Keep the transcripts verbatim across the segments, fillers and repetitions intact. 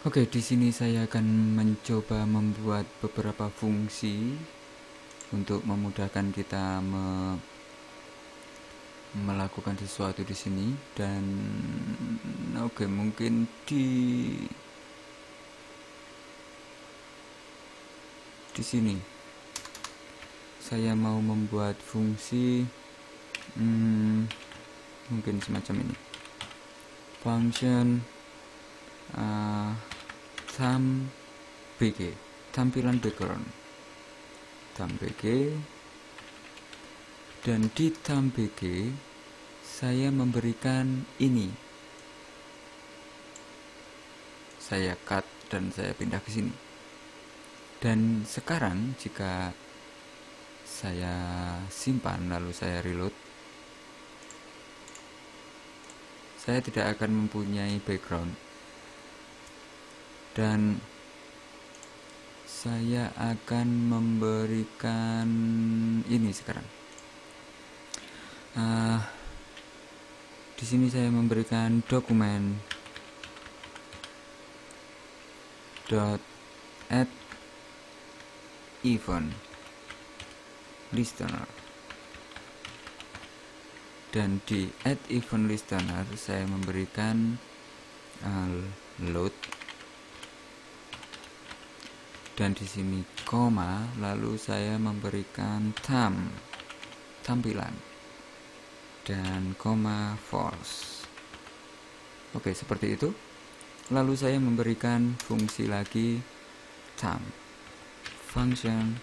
Oke, di sini saya akan mencoba membuat beberapa fungsi untuk memudahkan kita me melakukan sesuatu di sini. Dan oke, mungkin di di sini saya mau membuat fungsi hmm, mungkin semacam ini, function uh, thumb bg, tampilan background thumb bg. Dan di thumb bg saya memberikan ini, saya cut dan saya pindah ke sini. Dan sekarang jika saya simpan lalu saya reload, saya tidak akan mempunyai background. Dan saya akan memberikan ini sekarang. Uh, di sini saya memberikan dokumen dot add event listener, dan di add event listener saya memberikan uh, load, dan di sini koma, lalu saya memberikan thumb, tampilan, dan koma false. Oke, seperti itu. Lalu saya memberikan fungsi lagi thumb function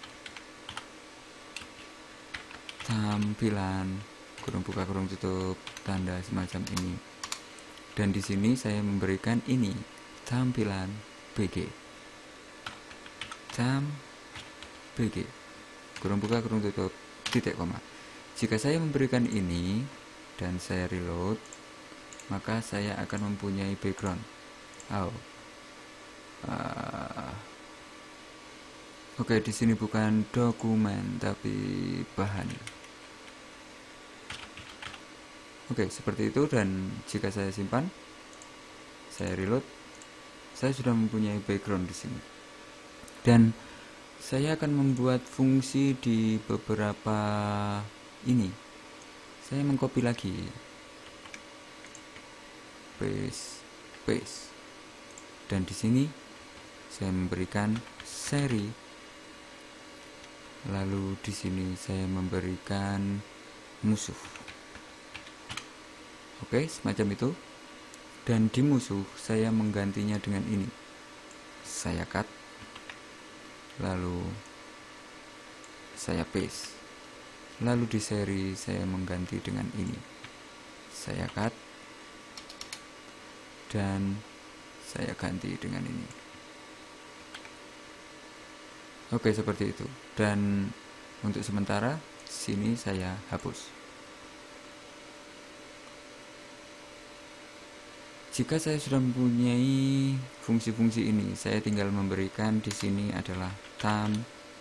tampilan kurung buka kurung tutup tanda semacam ini. Dan di sini saya memberikan ini, tampilan bg, thumb bg kurung buka kurung tutup titik koma. Jika saya memberikan ini dan saya reload, maka saya akan mempunyai background. Oh. Uh, Oke, okay, di sini bukan dokumen tapi bahan. Oke, okay, seperti itu. Dan jika saya simpan, saya reload, saya sudah mempunyai background di sini. Dan saya akan membuat fungsi di beberapa ini. Saya mengcopy lagi, paste, paste. Dan di sini saya memberikan seri. Lalu di sini saya memberikan musuh. Oke, semacam itu. Dan di musuh saya menggantinya dengan ini. Saya cut. Lalu saya paste. Lalu di seri saya mengganti dengan ini. Saya cut. Dan saya ganti dengan ini. Oke, seperti itu. Dan untuk sementara sini saya hapus. Jika saya sudah mempunyai fungsi-fungsi ini, saya tinggal memberikan di sini adalah thumb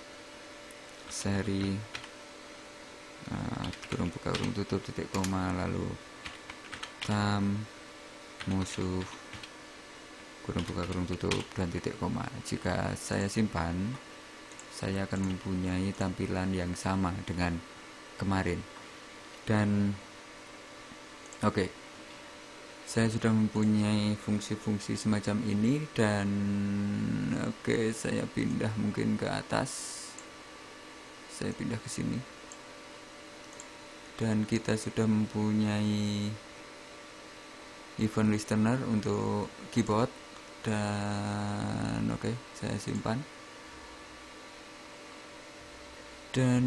seri uh, kurung buka kurung tutup titik koma, lalu thumb musuh kurung buka kurung tutup dan titik koma. Jika saya simpan, saya akan mempunyai tampilan yang sama dengan kemarin. Dan oke, okay, saya sudah mempunyai fungsi-fungsi semacam ini. Dan oke, okay, saya pindah mungkin ke atas, saya pindah ke sini, dan kita sudah mempunyai event listener untuk keyboard. Dan oke, okay, saya simpan. Dan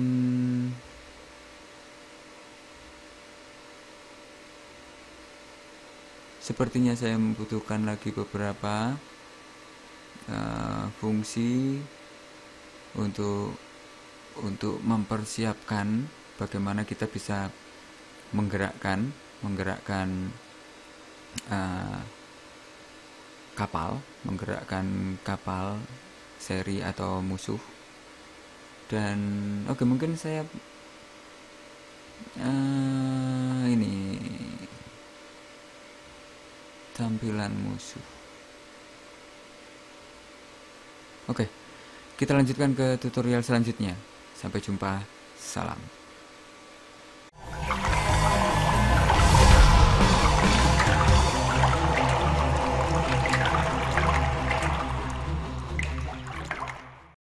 sepertinya saya membutuhkan lagi beberapa uh, fungsi untuk untuk mempersiapkan bagaimana kita bisa menggerakkan menggerakkan uh, kapal, menggerakkan kapal seri atau musuh. Dan oke, okay, mungkin saya uh, ini tampilan musuh. Oke, kita lanjutkan ke tutorial selanjutnya. Sampai jumpa, salam.